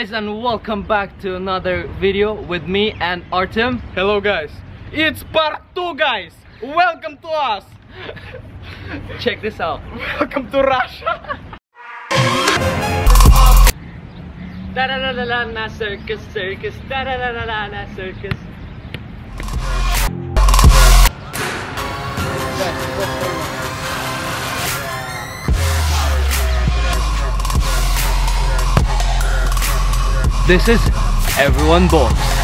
guys, and welcome back to another video with me and Artem. Hello guys, it's part 2 guys. Welcome to us. Check this out. Welcome to Russia. Da da da da da na circus circus da da da da da na circus. This is Everyone Box.